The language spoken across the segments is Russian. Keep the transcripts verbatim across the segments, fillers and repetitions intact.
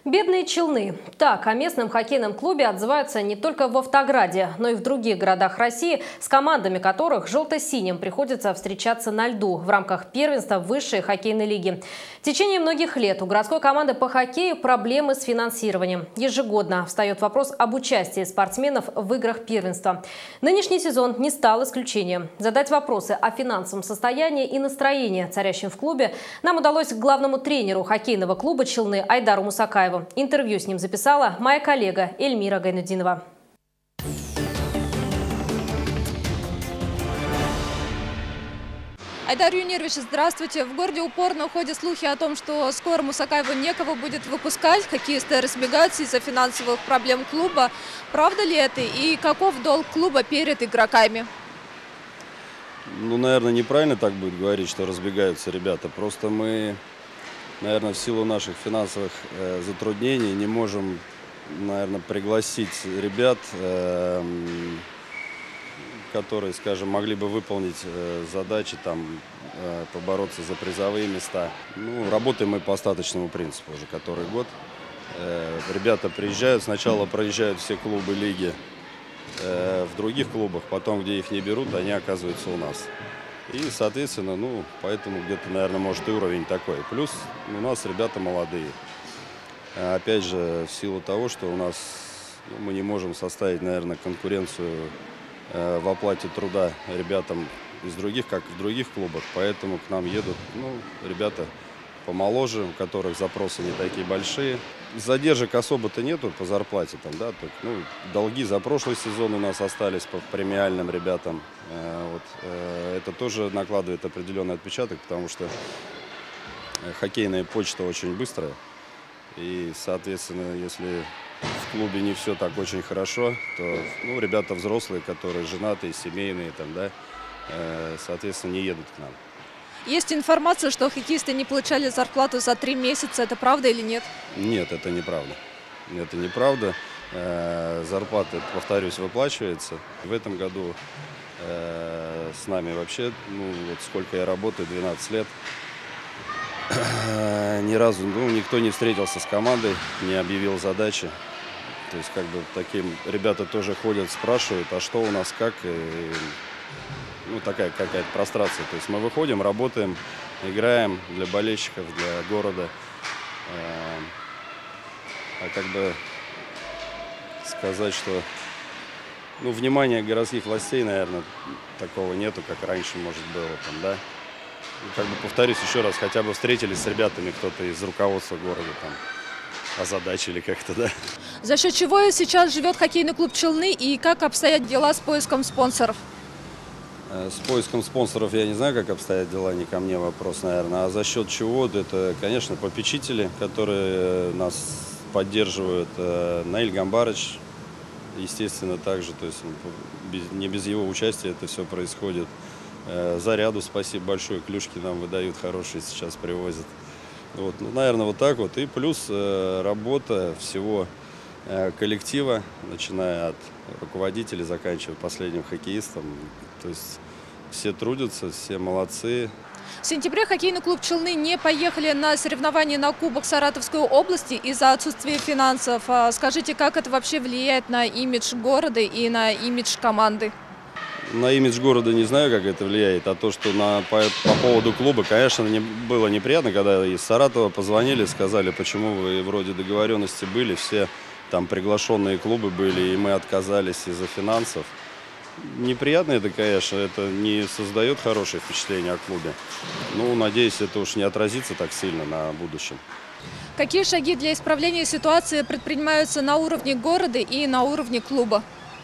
Бедные Челны. Так о местном хоккейном клубе отзываются не только в Автограде, но и в других городах России, с командами которых желто-синим приходится встречаться на льду в рамках первенства высшей хоккейной лиги. В течение многих лет у городской команды по хоккею проблемы с финансированием. Ежегодно встает вопрос об участии спортсменов в играх первенства. Нынешний сезон не стал исключением. Задать вопросы о финансовом состоянии и настроении, царящем в клубе, нам удалось главному тренеру хоккейного клуба «Челны» Айдару Мусакаеву. Интервью с ним записала моя коллега Эльмира Гайнудинова. Айдар Юнирович, здравствуйте. В городе упорно ходят слухи о том, что скоро Мусакаеву некого будет выпускать. Хоккеисты разбегаются из-за финансовых проблем клуба. Правда ли это? И каков долг клуба перед игроками? Ну, наверное, неправильно так будет говорить, что разбегаются ребята. Просто мы, наверное, в силу наших финансовых э, затруднений не можем, наверное, пригласить ребят, э, которые, скажем, могли бы выполнить э, задачи, там, э, побороться за призовые места. Ну, работаем мы по остаточному принципу уже который год. Э, ребята приезжают, сначала проезжают все клубы лиги э, в других клубах, потом, где их не берут, они оказываются у нас. И, соответственно, ну, поэтому где-то, наверное, может и уровень такой. Плюс у нас ребята молодые. Опять же, в силу того, что у нас, ну, мы не можем составить, наверное, конкуренцию э, в оплате труда ребятам из других, как в других клубах. Поэтому к нам едут, ну, ребята помоложе, у которых запросы не такие большие. Задержек особо-то нету по зарплате. Там, да, так, ну, долги за прошлый сезон у нас остались по премиальным ребятам. Э, вот, э, это тоже накладывает определенный отпечаток, потому что хоккейная почта очень быстрая. И, соответственно, если в клубе не все так очень хорошо, то, ну, ребята взрослые, которые женатые, семейные, там, да, э, соответственно, не едут к нам. Есть информация, что хоккеисты не получали зарплату за три месяца. Это правда или нет? Нет, это неправда. Это неправда. Э, зарплата, повторюсь, выплачивается. В этом году э, с нами вообще, ну, вот сколько я работаю, двенадцать лет, ни разу, ну, никто не встретился с командой, не объявил задачи. То есть, как бы, таким ребята тоже ходят, спрашивают, а что у нас, как, и, ну, такая какая-то прострация. То есть мы выходим, работаем, играем для болельщиков, для города. А как бы сказать, что, ну, внимания городских властей, наверное, такого нету, как раньше, может, было там, да. Как бы, повторюсь еще раз, хотя бы встретились с ребятами, кто-то из руководства города там озадачили как-то, да. За счет чего сейчас живет хоккейный клуб «Челны» и как обстоят дела с поиском спонсоров? С поиском спонсоров я не знаю, как обстоят дела, не ко мне вопрос, наверное. А за счет чего? Это, конечно, попечители, которые нас поддерживают. Наиль Гамбарыч, естественно, также, то есть не без его участия это все происходит. Заряду спасибо большое, клюшки нам выдают хорошие, сейчас привозят. Вот, ну, наверное, вот так вот. И плюс э, работа всего э, коллектива, начиная от руководителей, заканчивая последним хоккеистом. То есть все трудятся, все молодцы. В сентябре хоккейный клуб «Челны» не поехали на соревнования на Кубок Саратовской области из-за отсутствия финансов. Скажите, как это вообще влияет на имидж города и на имидж команды? На имидж города не знаю, как это влияет, а то, что на, по, по поводу клуба, конечно, не, было неприятно, когда из Саратова позвонили, сказали, почему вы вроде договоренности были, все там приглашенные клубы были, и мы отказались из-за финансов. Неприятно это, конечно, это не создает хорошее впечатление о клубе. Ну, надеюсь, это уж не отразится так сильно на будущем. Какие шаги для исправления ситуации предпринимаются на уровне города и на уровне клуба?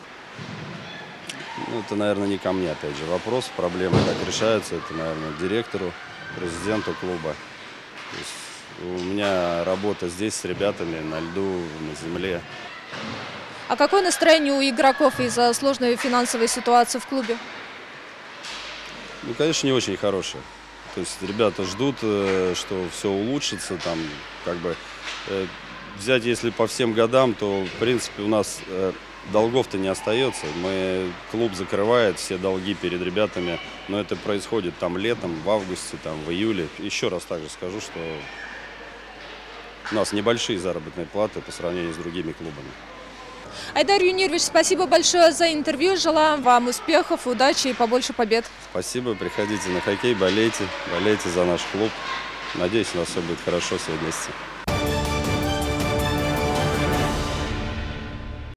Ну, это, наверное, не ко мне, опять же, вопрос. Проблемы как решаются, это, наверное, директору, президенту клуба. То есть у меня работа здесь с ребятами на льду, на земле. А какое настроение у игроков из-за сложной финансовой ситуации в клубе? Ну, конечно, не очень хорошее. То есть ребята ждут, что все улучшится. Там, как бы, взять, если по всем годам, то, в принципе, у нас долгов-то не остается. Мы, клуб закрывает все долги перед ребятами, но это происходит там летом, в августе, там, в июле. Еще раз также скажу, что У нас небольшие заработные платы по сравнению с другими клубами. Айдар Юнирович, спасибо большое за интервью. Желаем вам успехов, удачи и побольше побед. Спасибо, приходите на хоккей, болейте, болейте за наш клуб. Надеюсь, у нас все будет хорошо все вместе.